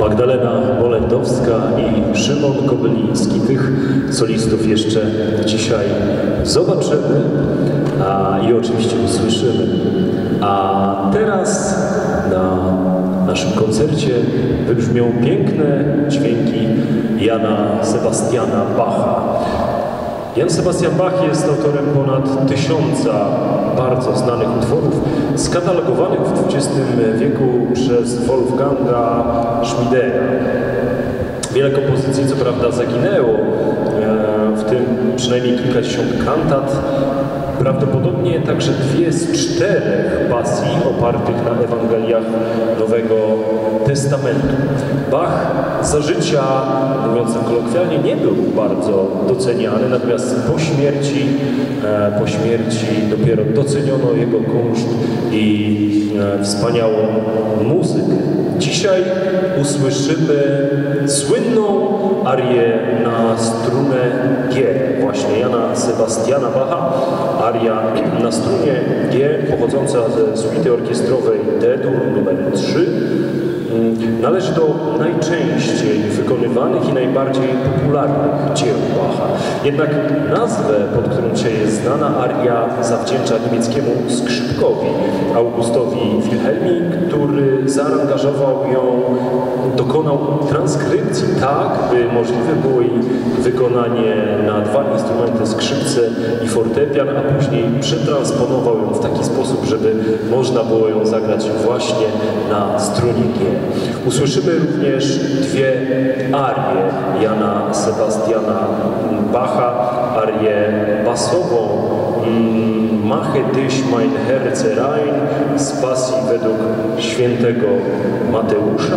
Magdalena Molendowska i Szymon Kobyliński. Tych solistów jeszcze dzisiaj zobaczymy i oczywiście usłyszymy. A teraz na naszym koncercie wybrzmią piękne dźwięki Jana Sebastiana Bacha. Jan Sebastian Bach jest autorem ponad 1000 bardzo znanych utworów, skatalogowanych w XX wieku przez Wolfganga Schmidera. Wiele kompozycji co prawda zaginęło, w tym przynajmniej kilkadziesiąt kantat, prawdopodobnie także 2 z 4 pasji opartych na Ewangeliach Nowego Testamentu. Bach za życia, mówiąc tak kolokwialnie, nie był bardzo doceniany, natomiast po śmierci dopiero doceniono jego kunszt i wspaniałą muzykę. Dzisiaj usłyszymy słynną arię na strunę G, właśnie Jana Sebastiana Bacha. Aria na strunie G, pochodząca ze suity orkiestrowej D-dur numer 3. Należy do najczęściej wykonywanych i najbardziej popularnych dzieł Bacha. Jednak nazwę, pod którą dzisiaj jest znana, aria zawdzięcza niemieckiemu skrzypkowi Augustowi Wilhelmi, który zaaranżował ją, dokonał transkrypcji tak, by możliwe było jej wykonanie na 2 instrumenty, skrzypce i fortepian, a później przetransponował ją w taki sposób, żeby można było ją zagrać właśnie na strunie G. Usłyszymy również 2 arie Jana Sebastiana Bacha, arię basową Mache dich mein Herze rein z pasji według świętego Mateusza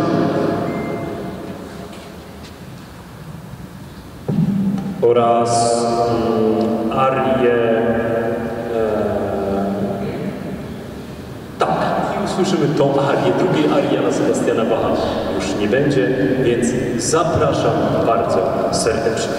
oraz arię usłyszymy tą arię, drugiej arii Jana Sebastiana Bacha już nie będzie, więc zapraszam bardzo serdecznie.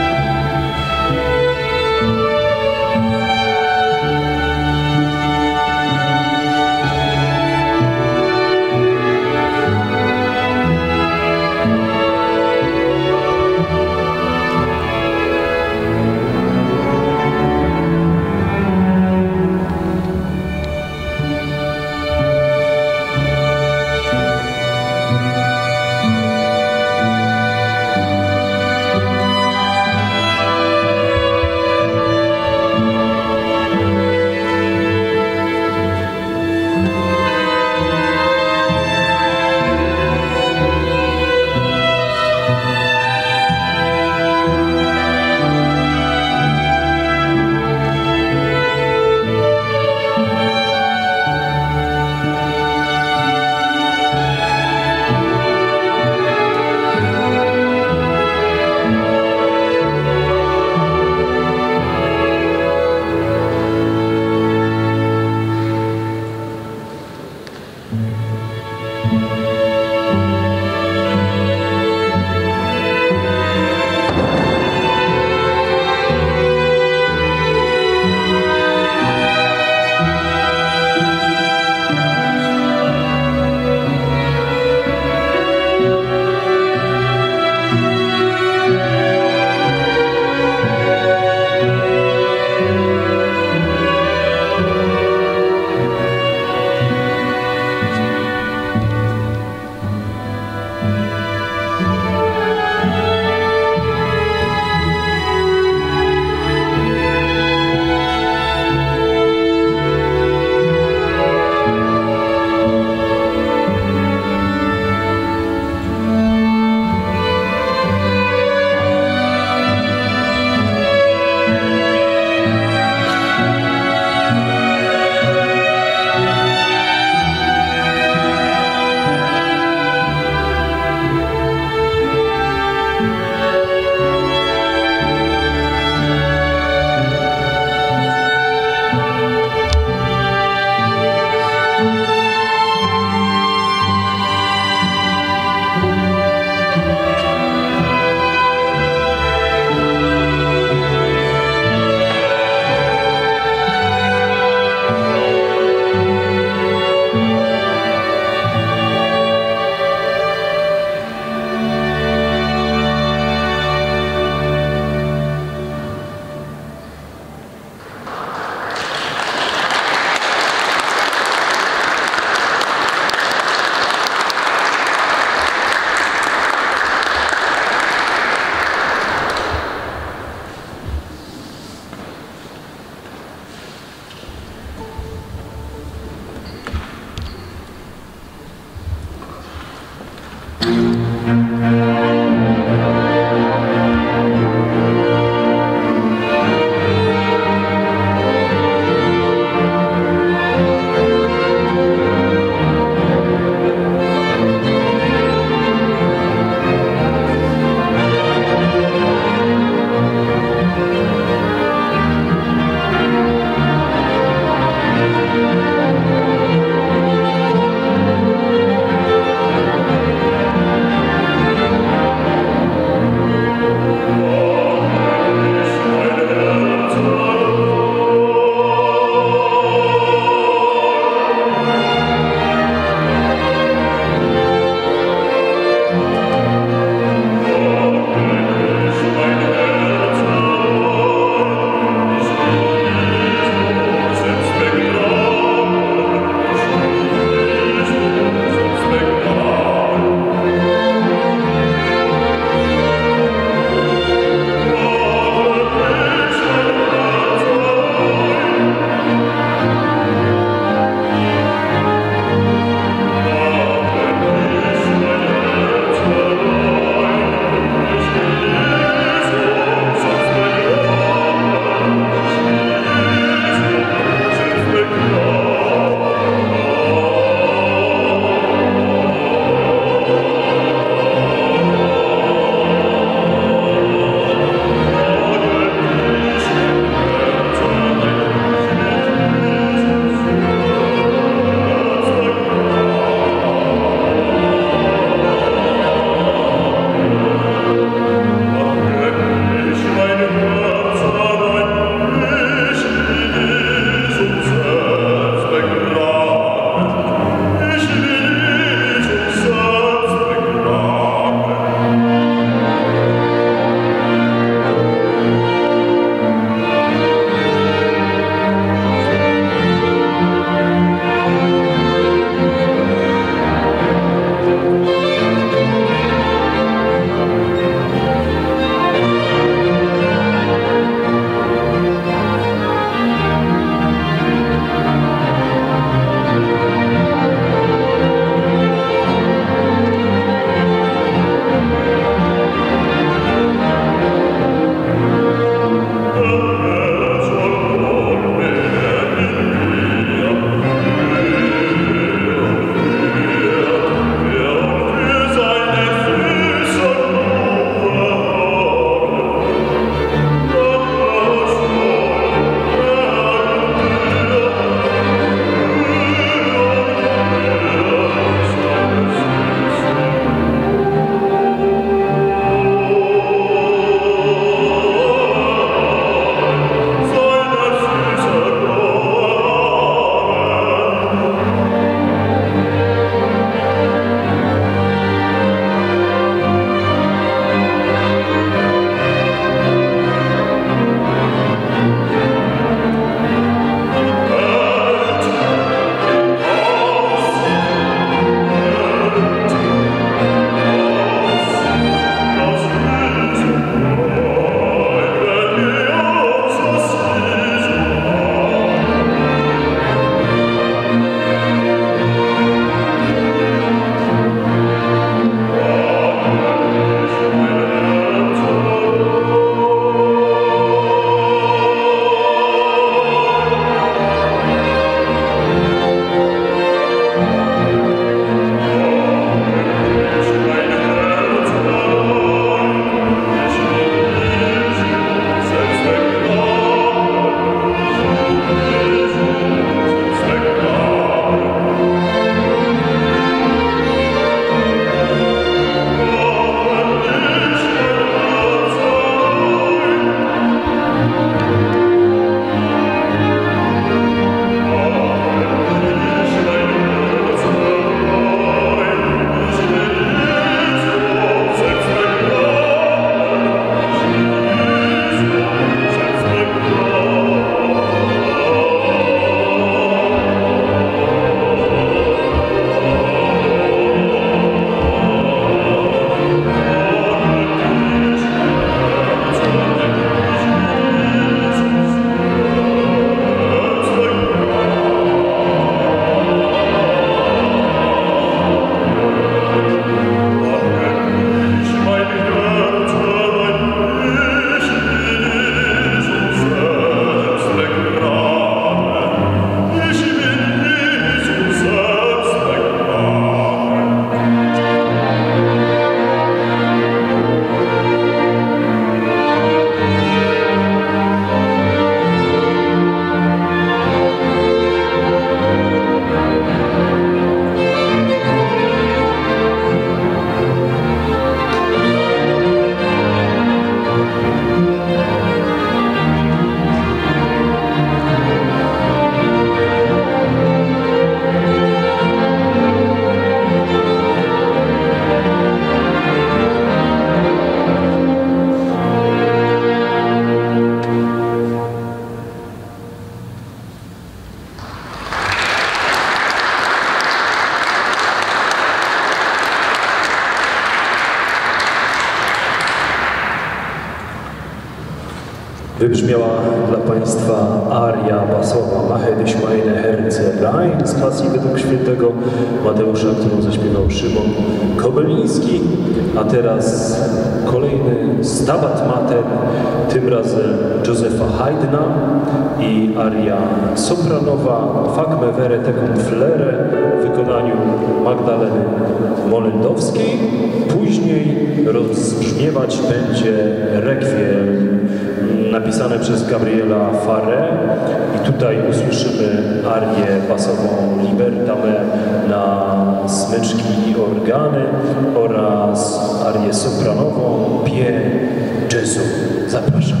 Wybrzmiała dla Państwa aria basowa Mache dich meine Herze rein z pasji według świętego Mateusza, którą zaśpiewał Szymon Kobyliński. A teraz kolejny Stabat Mater, tym razem Józefa Haydna i aria sopranowa Fac me vere tecum flere w wykonaniu Magdaleny Molendowskiej. Później rozbrzmiewać będzie rekwiem napisane przez Gabriela Farre i tutaj usłyszymy arię basową Liberta me na smyczki i organy oraz arię sopranową Pie Jezu. Zapraszam.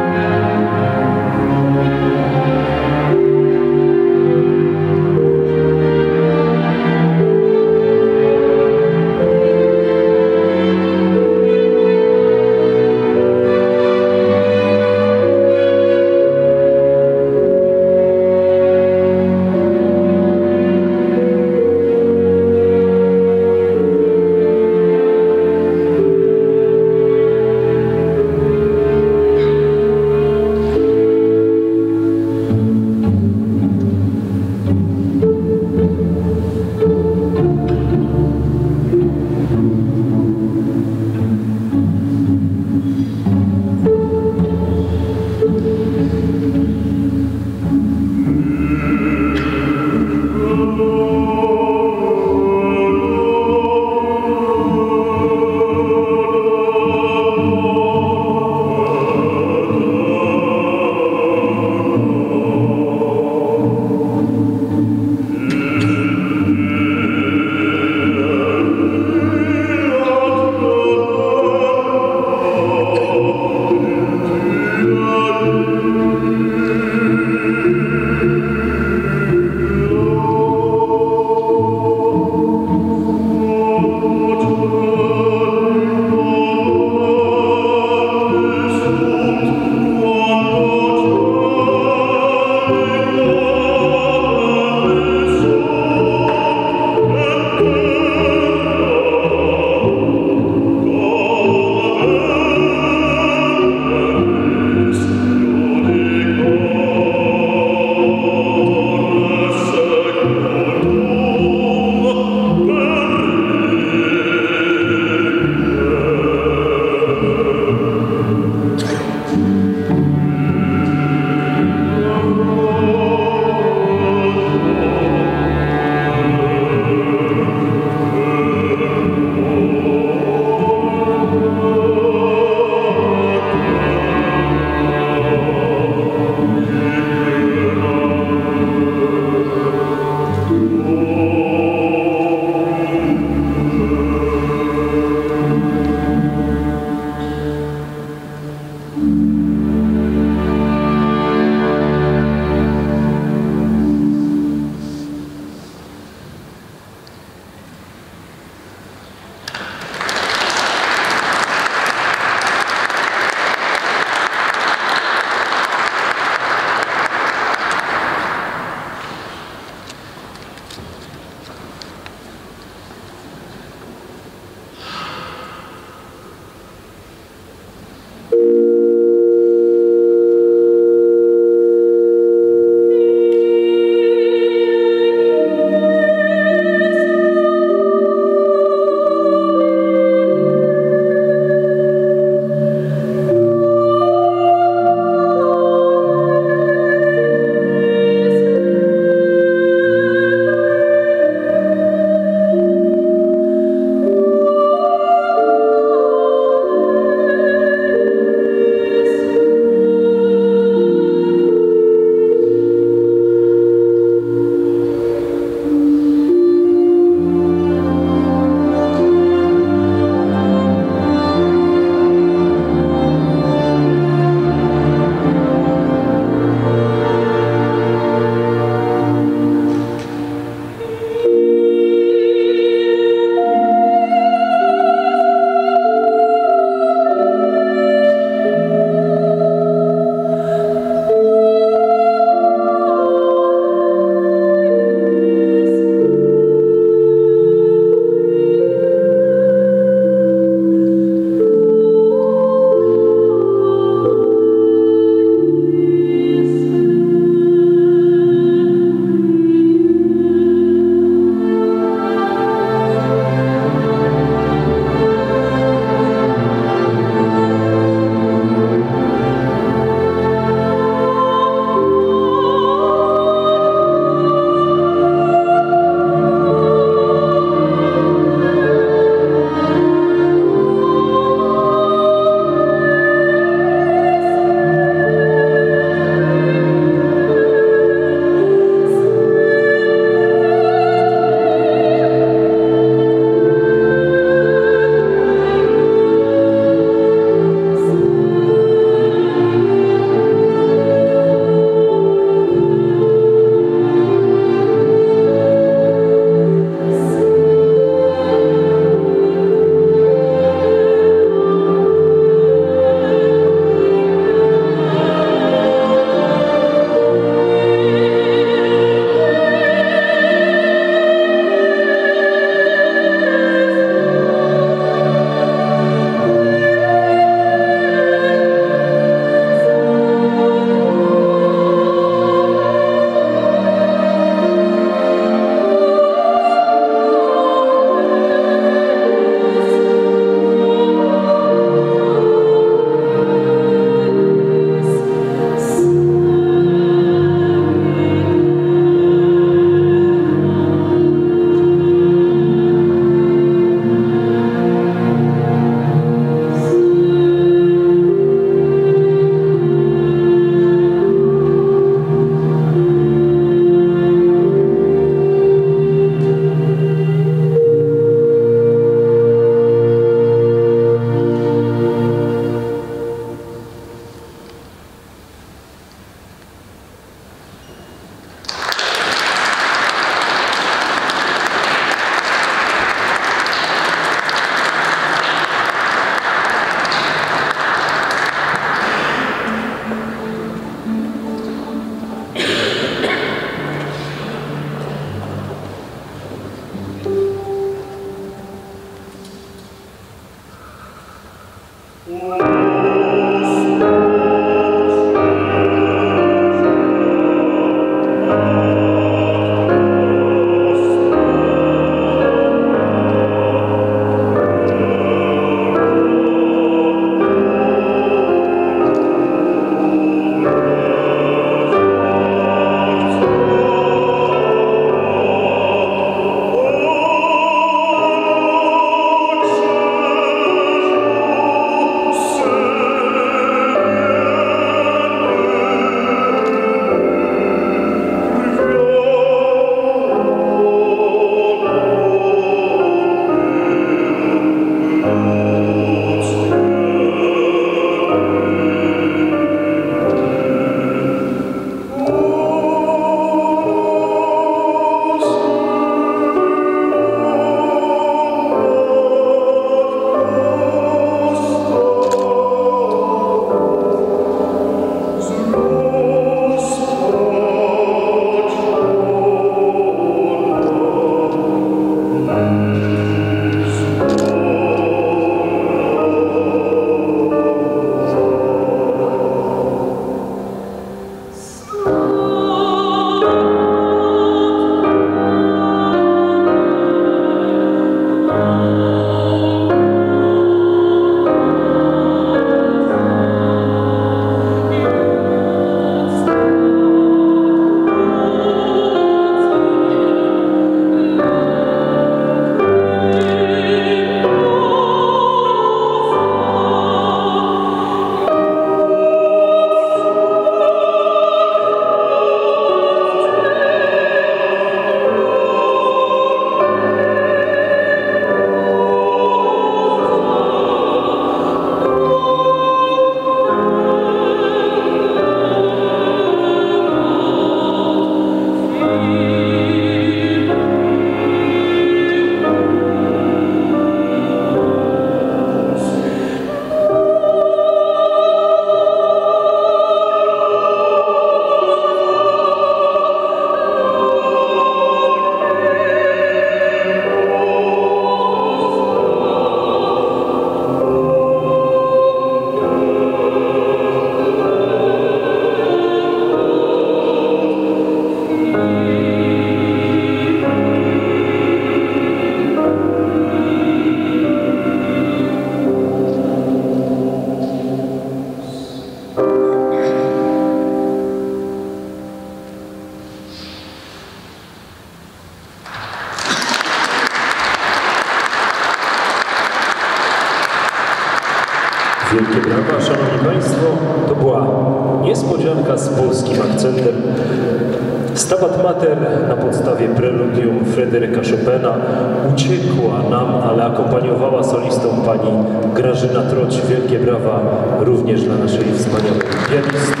Wielkie brawa, szanowni państwo, to była niespodzianka z polskim akcentem. Stabat Mater na podstawie preludium Fryderyka Chopina uciekła nam, ale akompaniowała solistą pani Grażyna Troć. Wielkie brawa również dla naszej wspaniałej pianistki.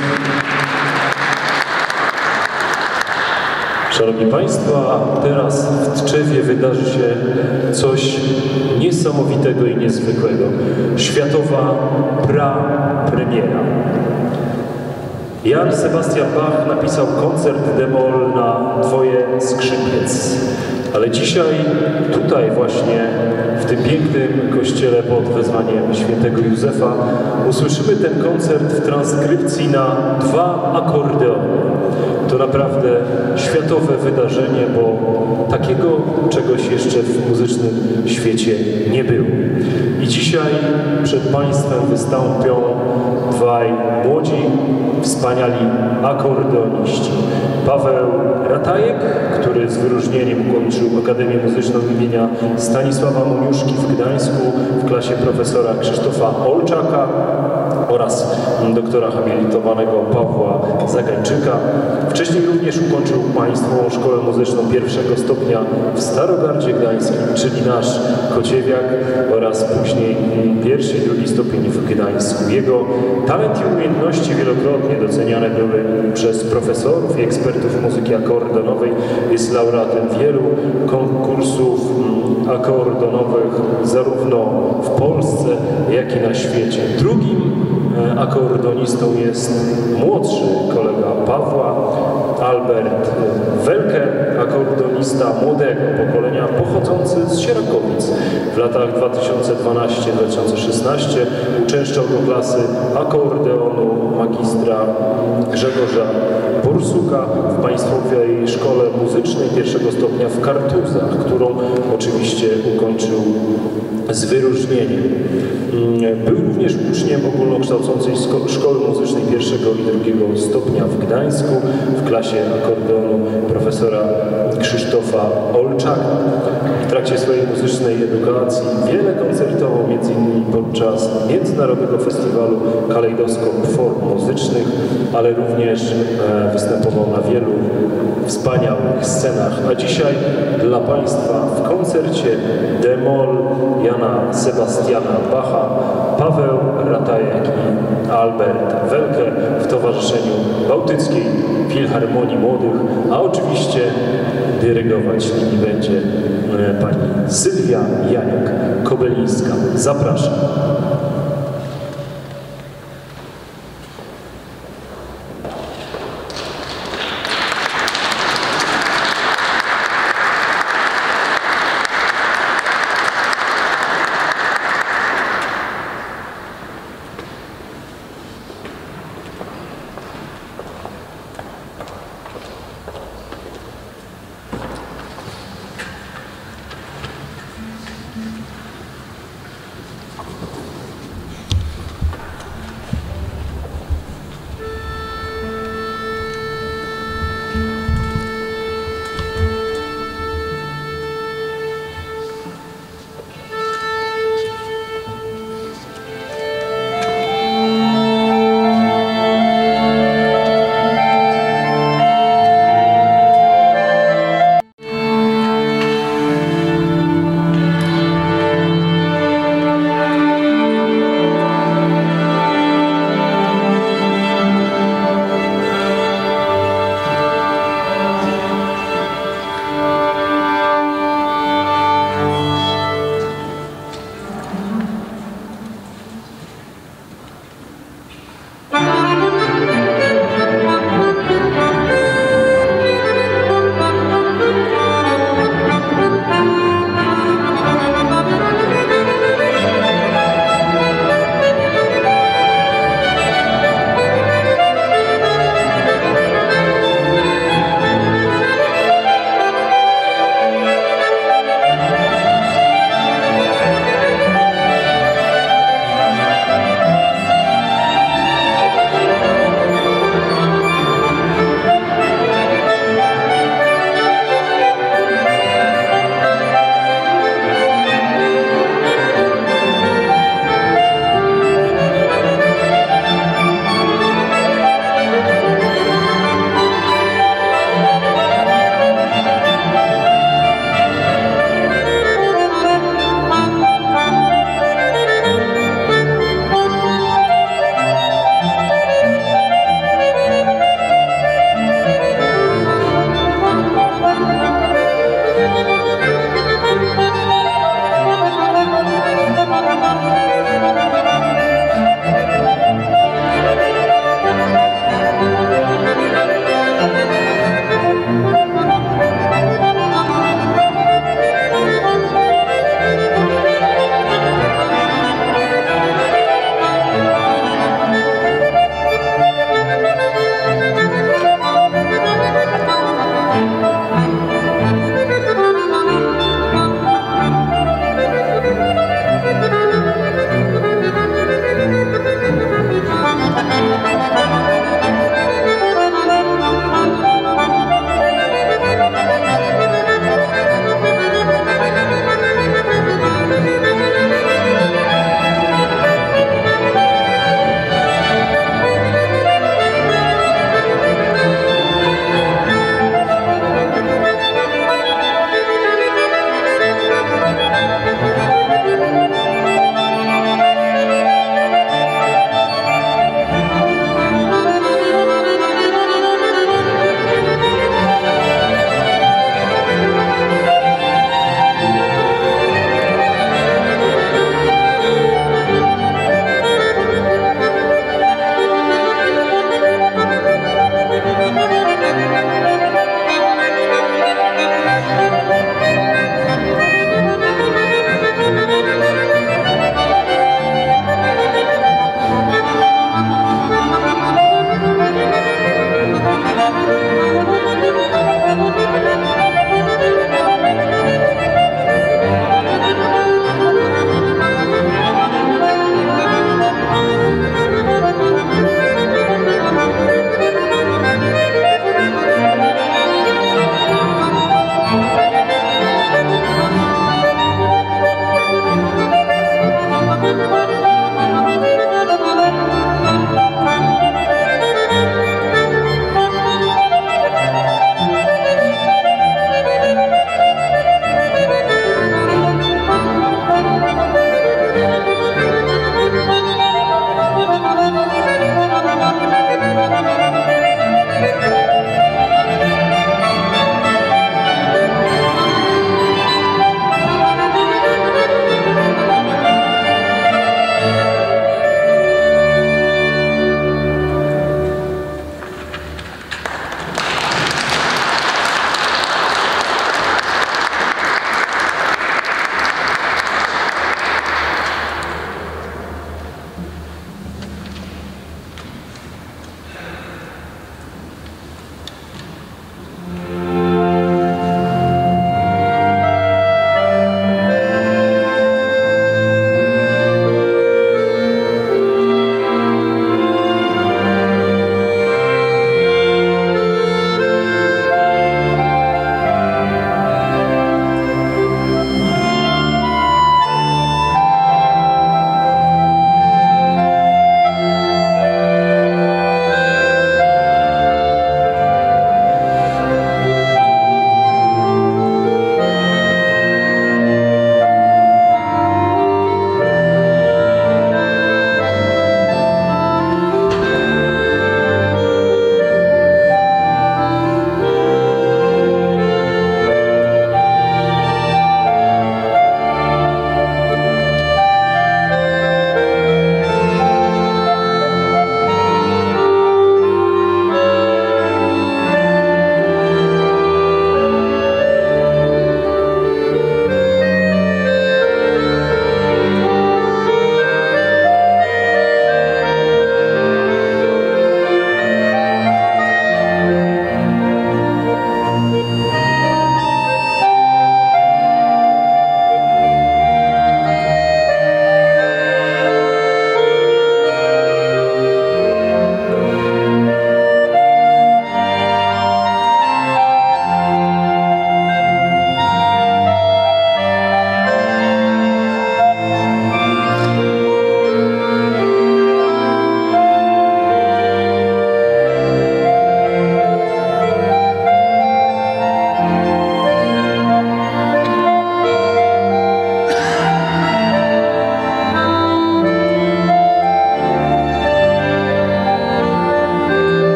Szanowni Państwo, teraz w Tczewie wydarzy się coś niesamowitego i niezwykłego. Światowa premiera. Jan Sebastian Bach napisał koncert d-moll na dwoje skrzypiec. Ale dzisiaj, tutaj właśnie, w tym pięknym kościele pod wezwaniem świętego Józefa, usłyszymy ten koncert w transkrypcji na 2 akordeony. To naprawdę światowe wydarzenie, bo takiego czegoś jeszcze w muzycznym świecie nie było. I dzisiaj przed Państwem wystąpią dwaj młodzi, wspaniali akordeoniści. Paweł Ratajek, który z wyróżnieniem ukończył Akademię Muzyczną imienia Stanisława Moniuszki w Gdańsku w klasie profesora Krzysztofa Olczaka oraz doktora habilitowanego Pawła Zagańczyka. Wcześniej również ukończył Państwową Szkołę Muzyczną pierwszego stopnia w Starogardzie Gdańskim, czyli nasz Kociewiak, oraz później pierwszy i drugi stopień w Gdańsku. Jego talent i umiejętności wielokrotnie doceniane były przez profesorów i ekspertów muzyki akordeonowej. Jest laureatem wielu konkursów akordeonowych zarówno w Polsce, jak i na świecie. Drugim akordeonistą jest młodszy kolega Pawła, Albert Welke, akordeonista młodego pokolenia pochodzący z Sierakowic. W latach 2012-2016 uczęszczał do klasy akordeonu magistra Grzegorza Borsuka w Państwowej Szkole Muzycznej pierwszego stopnia w Kartuzach, którą oczywiście ukończył z wyróżnieniem. Był również uczniem ogólnokształcącej Szkoły Muzycznej pierwszego i drugiego stopnia w Gdańsku w klasie akordeonu profesora Krzysztofa Olczaka. W trakcie swojej muzycznej edukacji wiele koncertował, m.in. podczas Międzynarodowego Festiwalu Kalejdoskop Form Muzycznych, ale również występował na wielu wspaniałych scenach. A dzisiaj dla Państwa w koncercie d-moll Jana Sebastiana Bacha Paweł Ratajek i Albert Welke w towarzyszeniu Bałtyckiej Filharmonii Młodych, a oczywiście dyrygować nimi będzie pani Sylwia Janiak-Kobelińska. Zapraszam.